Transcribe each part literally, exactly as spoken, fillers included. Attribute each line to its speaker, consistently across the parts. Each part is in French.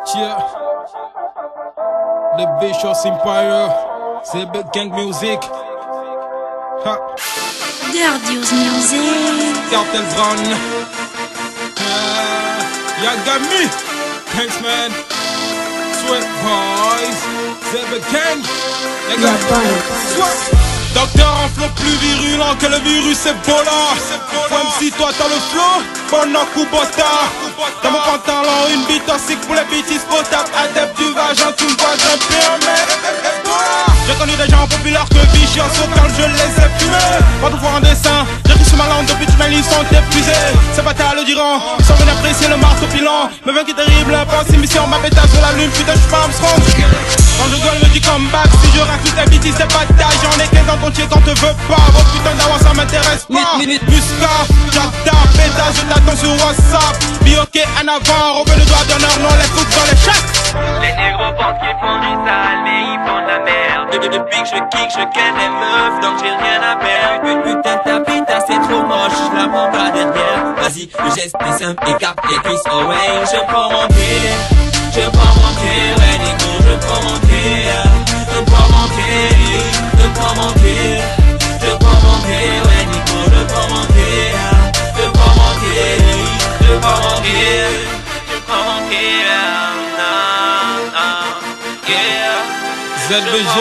Speaker 1: Yeah. The Vicious Empire, c'est Big Gang Music. Ha.
Speaker 2: Dirdius Music.
Speaker 1: Cartel Brown. Uh, Yagami. Thanks man. Sweat Boys. C'est Big Gang. Les gars. Sweat. Docteur en flow plus virulent que le virus Ebola. Même si toi t'as le flow, bon coup bota. Dans mon pantalon, une bite toxique pour les bêtises potables. Adepte du vagin, tu me vois grimper, mais j'ai connu des gens populaires que Vicious, quand je les ai fumés. Pas de voir un dessin, j'écris sur ma langue depuis toutes mes lignes sont épuisées. Ces batailles le diront, sans venir apprécier le marteau pilant. Me vaincu terrible, pensée mission, ma bêta sur la lune, putain j'suis pas Armstrong. Quand je gueule, me dis comeback, si je raconte tes bêtises, c'est bataille. J'en ai quinze dans ton tiers quand te veux pas. Vos putain d'avoir ça m'intéresse pas. Musca, j'attends, péta, je t'attends sur WhatsApp. Bioquet en avant, Robin le doigt d'honneur, non les coups dans les chats.
Speaker 3: Les négros pensent qu'ils font du sale, mais ils font de la merde. De, de, depuis que je kick, je ken les meufs, donc j'ai rien à perdre. Putain ta pita c'est trop moche, je la prends pas derrière. Vas-y, le geste est simple, écarte les cuisses, oh ouais. Je prends mon pied, je prends mon pied, ouais négro, je prends mon pied. Je prends mon pied, je prends mon pied. Je prends mon pied, ouais négro, je prends mon pied. Je prends mon pied, je prends mon pied. Je prends mon pied, non, non, yeah.
Speaker 1: Z B G.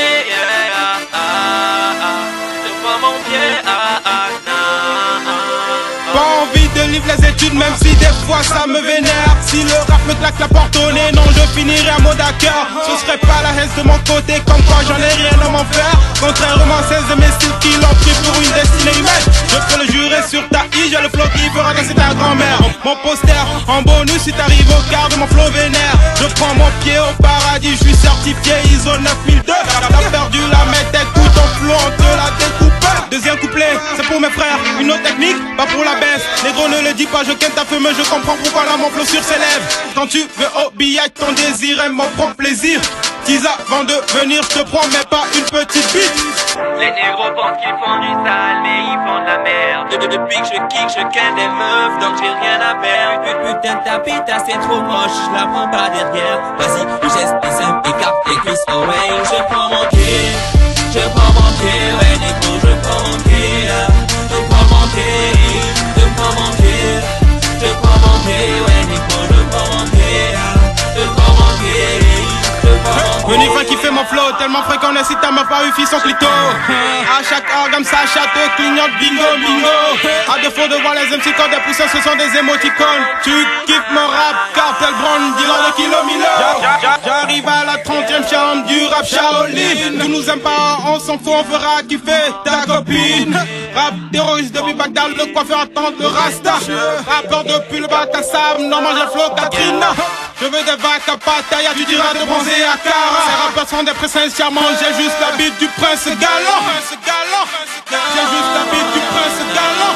Speaker 1: Pas envie de livrer les études même si des fois ça me vénère. Si le rap me claque la porte au nez, non je finirai à mot d'accord. Ce serait pas la haine de mon côté, comme quoi j'en ai rien à m'en faire. Contrairement à ces de mes styles qui l'ont pris pour une destinée humaine. Je peux le jurer sur ta i, j'ai le flow qui fera danser ta grand-mère. Mon poster en bonus si t'arrives au quart de mon flow vénère. Je prends mon pied au paradis, je suis certifié I S O neuf mille deux. T'as perdu la mette, écoute ton flow, on te la découpe. Deuxième couplet, c'est pour mes frères, une autre technique, pas pour la baisse. Négro ne le dis pas, je ken ta feu, mais je comprends pourquoi là mon flow sur ses lèvres. Quand tu veux obéir ton désir et mon propre plaisir. Dix avant de venir, je te promets pas une petite bite.
Speaker 3: Les négros pensent qu'ils font du sale, mais ils font de la merde. De, de, depuis que je kick, je ken les meufs, donc j'ai rien à perdre. Putain ta pita c'est trop moche, je la prends pas derrière. Vas-y, le geste est simple, écarte les cuisses, oh ouais. Je prends mon pied, je prends mon pied, ouais négro, je prends mon pied. Je prends mon pied, je prends mon pied. Je prends mon pied, ouais négro, je prends mon pied. Je prends mon pied.
Speaker 1: Venu fin qui fait mon flow, tellement frais qu'on incite à ma pas eu son clito. À chaque organe ça château, clignote bingo bingo. À défaut de voir les M C quand des pousseurs ce sont des émoticônes. Tu kiffes mon rap, cartel brand, dealer de kilo milo. J'arrive à la trentième chambre du rap Shaolin. Tu nous aimes pas, on s'en fout, on fera kiffer ta copine. Rap terroriste depuis Bagdad, le coiffeur attend le rasta. Rappeur depuis le bac à sable, non mange le flow Katrina. Je veux des vagues à Pattaya, du diras de bronzer à Cara. Ces rappeurs sont des princes charmants, j'ai juste la bite du prince galant. J'ai juste la bite du prince galant.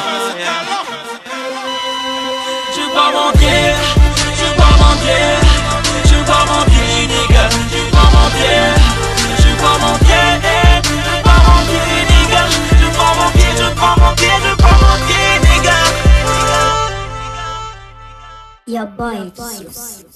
Speaker 3: Je prends mon pied, je prends mon pied, je prends mon pied, nigga. Je prends mon pied, je prends mon pied, je prends mon pied, nigga. Je prends mon pied, je prends mon pied, je prends mon pied, nigga.
Speaker 2: Your boy, Vicious.